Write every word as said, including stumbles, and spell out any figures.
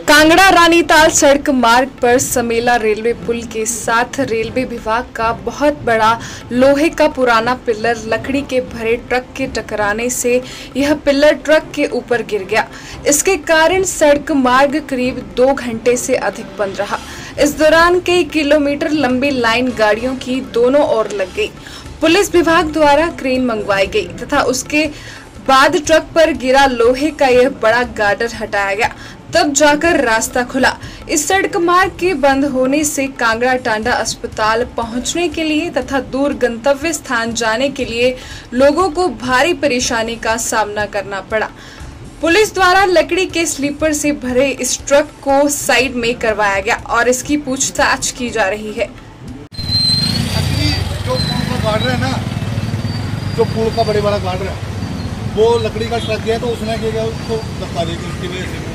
कांगड़ा रानीताल सड़क मार्ग पर समेला रेलवे पुल के साथ रेलवे विभाग का बहुत बड़ा लोहे का पुराना पिलर लकड़ी के भरे ट्रक के टकराने से यह पिलर ट्रक के ऊपर गिर गया। इसके कारण सड़क मार्ग करीब दो घंटे से अधिक बंद रहा। इस दौरान कई किलोमीटर लंबी लाइन गाड़ियों की दोनों ओर लग गई। पुलिस विभाग द्वारा क्रेन मंगवाई गई तथा उसके बाद ट्रक पर गिरा लोहे का यह बड़ा गार्डर हटाया गया, तब जाकर रास्ता खुला। इस सड़क मार्ग के बंद होने से कांगड़ा टांडा अस्पताल पहुंचने के लिए तथा दूर गंतव्य स्थान जाने के लिए लोगों को भारी परेशानी का सामना करना पड़ा। पुलिस द्वारा लकड़ी के स्लीपर से भरे इस ट्रक को साइड में करवाया गया और इसकी पूछताछ की जा रही है। जो पुल का गार्डर है ना, जो पुल का बड़े वाला गार्डर है, वो लकड़ी का ट्रक गया तो उसने क्या किया, उसको धक्का दे दी, इसकी वजह से